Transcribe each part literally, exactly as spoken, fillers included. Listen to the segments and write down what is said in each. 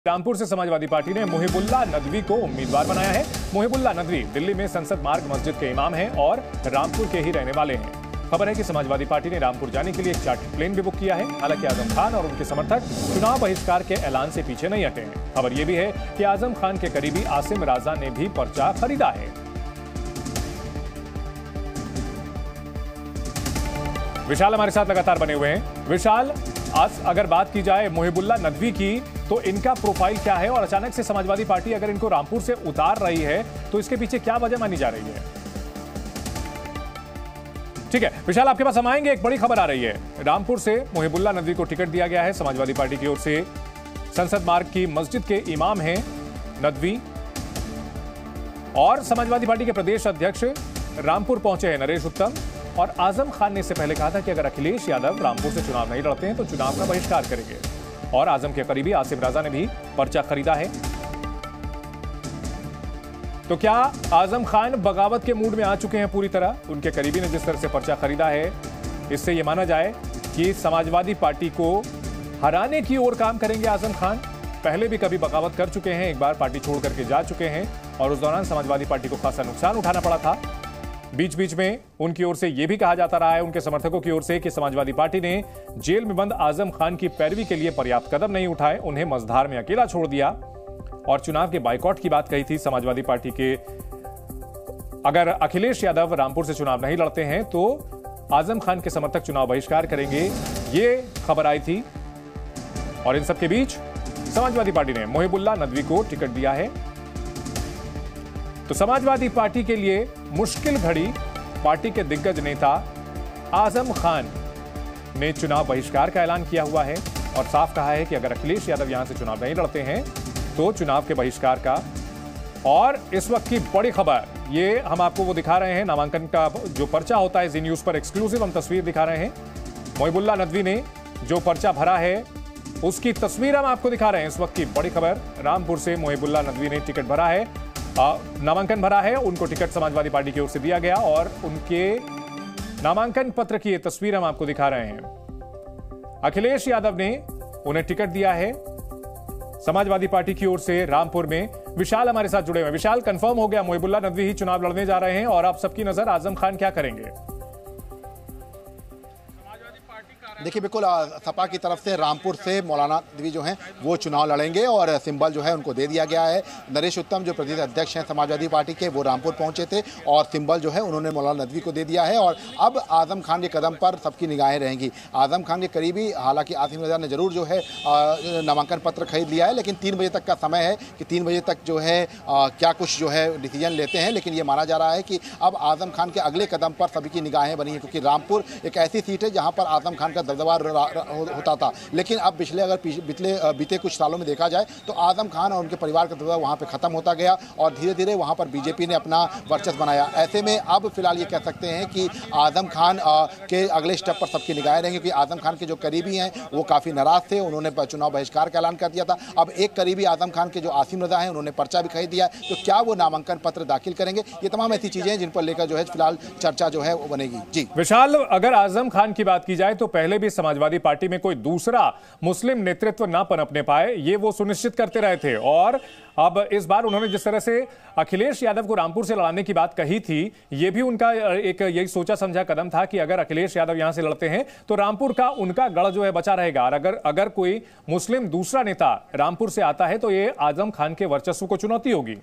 रामपुर से समाजवादी पार्टी ने मुहिबुल्लाह नदवी को उम्मीदवार बनाया है। मुहिबुल्लाह नदवी दिल्ली में संसद मार्ग मस्जिद के इमाम हैं और रामपुर के ही रहने वाले हैं। खबर है कि समाजवादी पार्टी ने रामपुर जाने के लिए एक चार्टर्ड प्लेन भी बुक किया है। हालांकि आजम खान और उनके समर्थक चुनाव बहिष्कार के ऐलान से पीछे नहीं हटे हैं। खबर यह भी है कि आजम खान के करीबी आसिम राजा ने भी पर्चा खरीदा है। विशाल हमारे साथ लगातार बने हुए हैं। विशाल, आज अगर बात की जाए मुहिबुल्लाह नदवी की, तो इनका प्रोफाइल क्या है और अचानक से समाजवादी पार्टी अगर इनको रामपुर से उतार रही है तो इसके पीछे क्या वजह मानी जा रही है? ठीक है विशाल, आपके पास हम आएंगे। एक बड़ी खबर आ रही है, रामपुर से मुहिबुल्लाह नदवी को टिकट दिया गया है। समाजवादी पार्टी की ओर से संसद मार्ग की मस्जिद के इमाम हैं नदवी और समाजवादी पार्टी के प्रदेश अध्यक्ष रामपुर पहुंचे हैं नरेश उत्तम। और आजम खान ने इससे पहले कहा था कि अगर अखिलेश यादव रामपुर से चुनाव नहीं लड़ते हैं तो चुनाव का बहिष्कार करेंगे। और आजम के करीबी आसिम राजा ने भी पर्चा खरीदा है। तो क्या आजम खान बगावत के मूड में आ चुके हैं पूरी तरह? उनके करीबी ने जिस तरह से पर्चा खरीदा है, इससे यह माना जाए कि समाजवादी पार्टी को हराने की ओर काम करेंगे आजम खान। पहले भी कभी बगावत कर चुके हैं, एक बार पार्टी छोड़ करके जा चुके हैं और उस दौरान समाजवादी पार्टी को खासा नुकसान उठाना पड़ा था। बीच बीच में उनकी ओर से यह भी कहा जाता रहा है, उनके समर्थकों की ओर से, कि समाजवादी पार्टी ने जेल में बंद आजम खान की पैरवी के लिए पर्याप्त कदम नहीं उठाए, उन्हें मझधार में अकेला छोड़ दिया और चुनाव के बाइकॉट की बात कही थी समाजवादी पार्टी के। अगर अखिलेश यादव रामपुर से चुनाव नहीं लड़ते हैं तो आजम खान के समर्थक चुनाव बहिष्कार करेंगे, ये खबर आई थी। और इन सबके बीच समाजवादी पार्टी ने मुहिबुल्लाह नदवी को टिकट दिया है। तो समाजवादी पार्टी के लिए मुश्किल घड़ी पार्टी के दिग्गज नेता आजम खान ने चुनाव बहिष्कार का ऐलान किया हुआ है और साफ कहा है कि अगर अखिलेश यादव यहां से चुनाव नहीं लड़ते हैं तो चुनाव के बहिष्कार का। और इस वक्त की बड़ी खबर, ये हम आपको वो दिखा रहे हैं, नामांकन का जो पर्चा होता है जी न्यूज पर एक्सक्लूसिव हम तस्वीर दिखा रहे हैं। मुहिबुल्लाह नदवी ने जो पर्चा भरा है उसकी तस्वीर हम आपको दिखा रहे हैं। इस वक्त की बड़ी खबर, रामपुर से मुहिबुल्लाह नदवी ने टिकट भरा है, नामांकन भरा है, उनको टिकट समाजवादी पार्टी की ओर से दिया गया और उनके नामांकन पत्र की ये तस्वीर हम आपको दिखा रहे हैं। अखिलेश यादव ने उन्हें टिकट दिया है समाजवादी पार्टी की ओर से रामपुर में। विशाल हमारे साथ जुड़े हुए हैं। विशाल, कंफर्म हो गया मुहिबुल्लाह नदवी ही चुनाव लड़ने जा रहे हैं और आप सबकी नजर आजम खान क्या करेंगे? देखिए बिल्कुल, सपा की तरफ से रामपुर से मौलाना नदवी जो हैं वो चुनाव लड़ेंगे और सिंबल जो है उनको दे दिया गया है। नरेश उत्तम जो प्रदेश अध्यक्ष हैं समाजवादी पार्टी के, वो रामपुर पहुंचे थे और सिंबल जो है उन्होंने मौलाना नदवी को दे दिया है। और अब आजम खान के कदम पर सबकी निगाहें रहेंगी। आजम खान के करीबी, हालांकि आसिम रजा ने जरूर जो है नामांकन पत्र खरीद लिया है, लेकिन तीन बजे तक का समय है कि तीन बजे तक जो है आ, क्या कुछ जो है डिसीजन लेते हैं। लेकिन ये माना जा रहा है कि अब आजम खान के अगले कदम पर सभी की निगाहें बनी हैं, क्योंकि रामपुर एक ऐसी सीट है जहाँ पर आजम खान का दबदबा होता था। लेकिन अब पिछले अगर पिछले बीते कुछ सालों में देखा जाए तो आजम खान और उनके परिवार का दबदबा वहां पे खत्म होता गया और धीरे धीरे वहां पर बीजेपी ने अपना वर्चस्व बनाया। ऐसे में अब फिलहाल ये कह सकते हैं कि आजम खान के अगले स्टेप पर सबकी निगाहें रहेंगी, क्योंकि आजम खान के जो करीबी हैं वो काफी नाराज थे, उन्होंने चुनाव बहिष्कार का ऐलान कर दिया था। अब एक करीबी आजम खान के जो आसिम रजा हैं उन्होंने पर्चा भी खरीद दिया है, तो क्या वो नामांकन पत्र दाखिल करेंगे? ये तमाम ऐसी चीजें हैं जिन पर लेकर जो है फिलहाल चर्चा जो है वो बनेगी। जी विशाल, अगर आजम खान की बात की जाए तो पहले भी समाजवादी पार्टी में कोई दूसरा मुस्लिम नेतृत्व ना पनपने पाए, ये वो सुनिश्चित करते रहे थे। और अब इस बार उन्होंने जिस तरह से अखिलेश यादव को रामपुर से लड़ाने की बात कही थी, ये भी उनका एक यही सोचा समझा कदम था कि अगर अखिलेश यादव यहां से लड़ते हैं तो रामपुर का उनका गढ़ जो है बचा रहेगा। और अगर अगर कोई मुस्लिम दूसरा नेता रामपुर से आता है तो ये आजम खान के वर्चस्व को चुनौती होगी।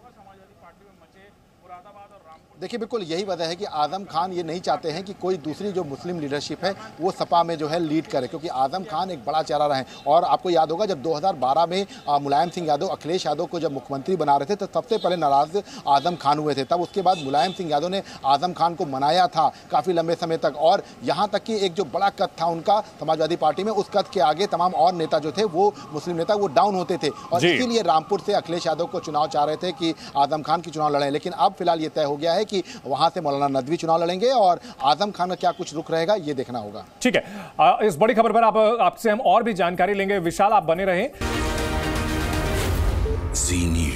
देखिए बिल्कुल यही वजह है कि आजम खान ये नहीं चाहते हैं कि कोई दूसरी जो मुस्लिम लीडरशिप है वो सपा में जो है लीड करे, क्योंकि आजम खान एक बड़ा चेहरा रहे। और आपको याद होगा जब दो हज़ार बारह में मुलायम सिंह यादव अखिलेश यादव को जब मुख्यमंत्री बना रहे थे तो सबसे पहले नाराज आजम खान हुए थे। तब उसके बाद मुलायम सिंह यादव ने आजम खान को मनाया था काफ़ी लंबे समय तक, और यहाँ तक कि एक जो बड़ा कद था उनका समाजवादी पार्टी में, उस कद के आगे तमाम और नेता जो थे वो मुस्लिम नेता वो डाउन होते थे। और इसीलिए रामपुर से अखिलेश यादव को चुनाव चाह रहे थे कि आजम खान की चुनाव लड़ें। लेकिन अब फिलहाल ये तय हो गया है कि वहां से मौलाना नदवी चुनाव लड़ेंगे और आजम खान का क्या कुछ रुख रहेगा ये देखना होगा। ठीक है, इस बड़ी खबर पर आप आपसे हम और भी जानकारी लेंगे। विशाल, आप बने रहें।